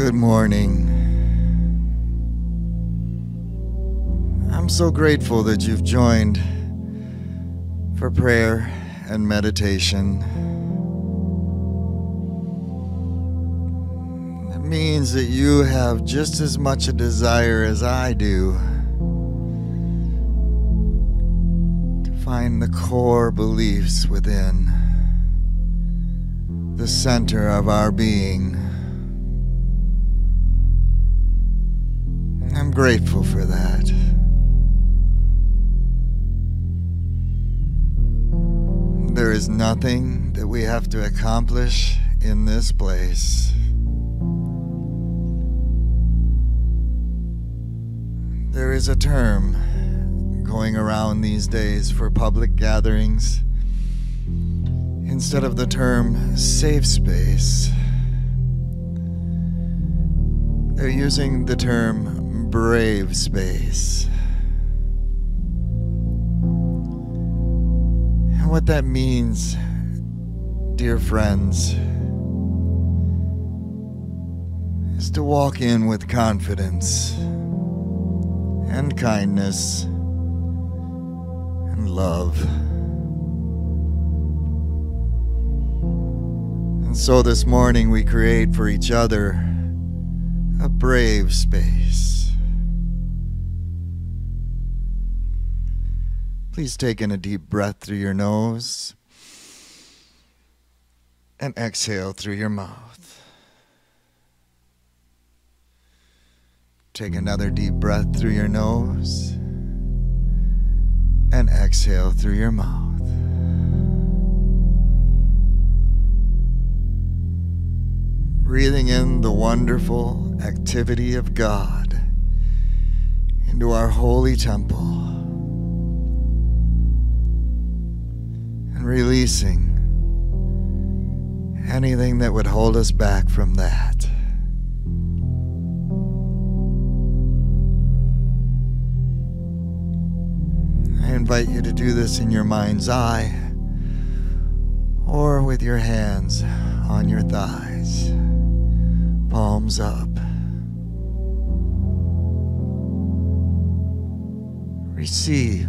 Good morning. I'm so grateful that you've joined for prayer and meditation. It means that you have just as much a desire as I do to find the core beliefs within the center of our being. I'm grateful for that. There is nothing that we have to accomplish in this place. There is a term going around these days for public gatherings. Instead of the term safe space, they're using the term brave space. And what that means, dear friends, is to walk in with confidence and kindness and love. And so this morning we create for each other a brave space. Please take in a deep breath through your nose and exhale through your mouth. Take another deep breath through your nose and exhale through your mouth. Breathing in the wonderful activity of God into our holy temple. And releasing anything that would hold us back from that. I invite you to do this in your mind's eye or with your hands on your thighs, palms up. Receive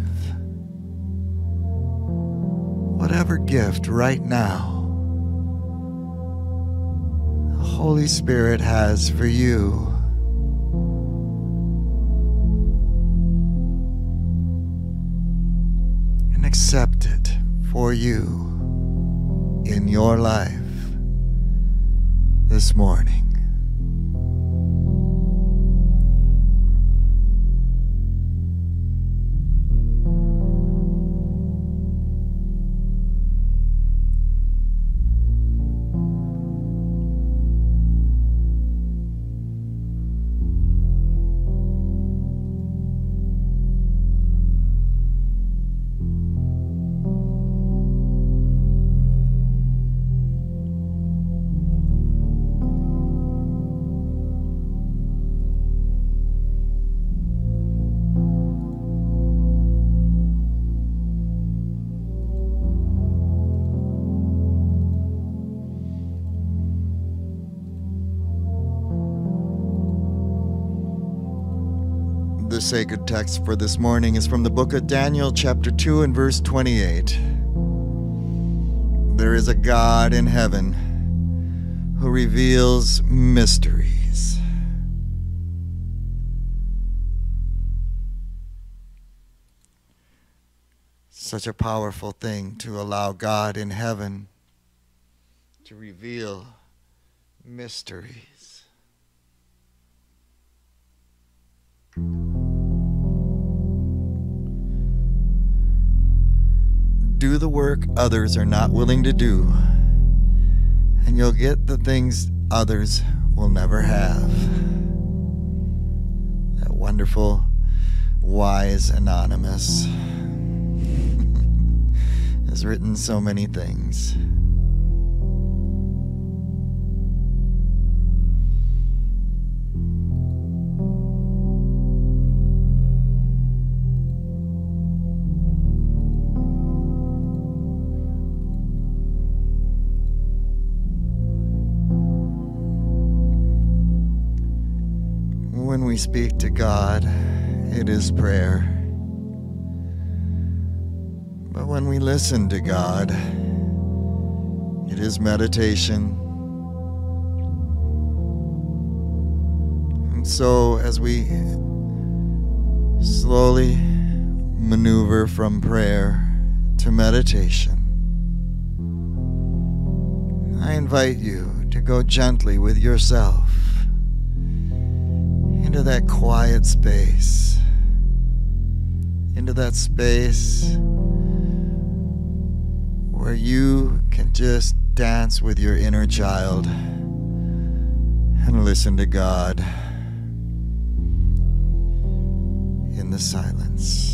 whatever gift right now the Holy Spirit has for you. And accept it for you in your life this morning. The sacred text for this morning is from the book of Daniel, chapter 2 and verse 28. There is a God in heaven who reveals mysteries. Such a powerful thing to allow God in heaven to reveal mysteries. Do the work others are not willing to do, and you'll get the things others will never have. That wonderful, wise Anonymous has written so many things. When we speak to God, it is prayer. But when we listen to God, it is meditation. And so as we slowly maneuver from prayer to meditation, I invite you to go gently with yourself into that quiet space, into that space where you can just dance with your inner child and listen to God in the silence.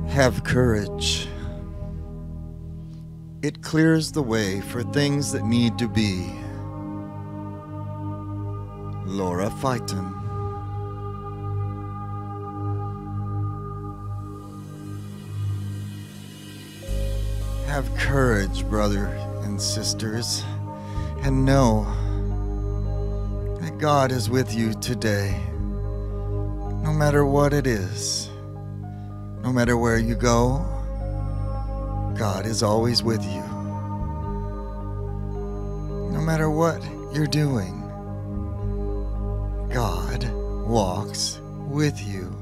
Have courage. It clears the way for things that need to be. Laura Phyton. Have courage, brother and sisters, and know that God is with you today, no matter what it is. No matter where you go, God is always with you. No matter what you're doing, God walks with you.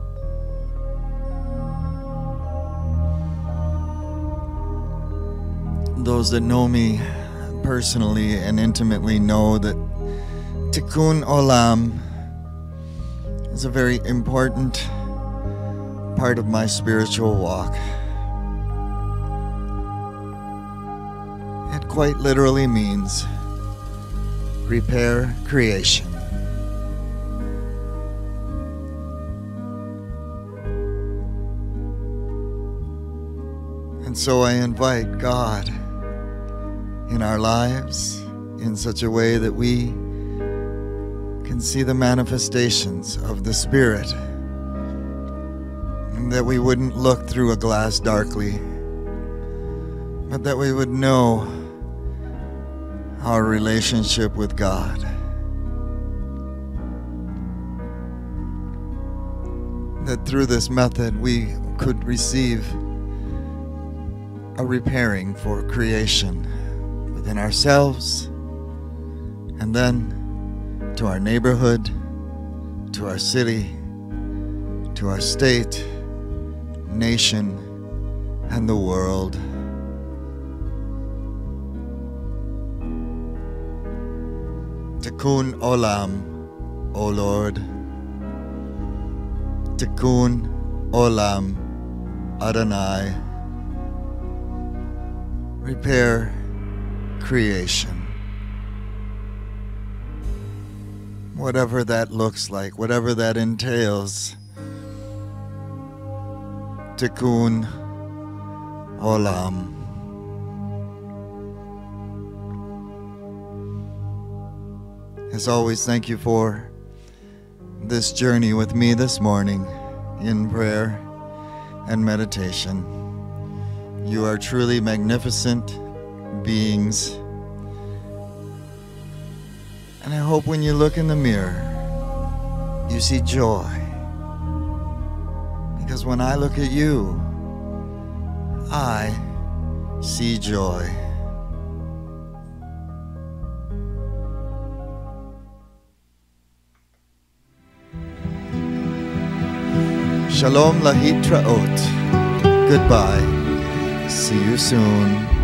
Those that know me personally and intimately know that Tikkun Olam is a very important part of my spiritual walk. It quite literally means repair creation. And so I invite God in our lives in such a way that we can see the manifestations of the Spirit, and that we wouldn't look through a glass darkly, but that we would know our relationship with God. That through this method we could receive a repairing for creation within ourselves, and then to our neighborhood, to our city, to our state, nation, and the world. Tikkun Olam, O Lord. Tikkun Olam, Adonai. Repair creation. Whatever that looks like, whatever that entails. Tikkun Olam. As always, thank you for this journey with me this morning in prayer and meditation. You are truly magnificent beings. And I hope when you look in the mirror, you see joy. Because when I look at you, I see joy. Shalom lahitraot. Goodbye. See you soon.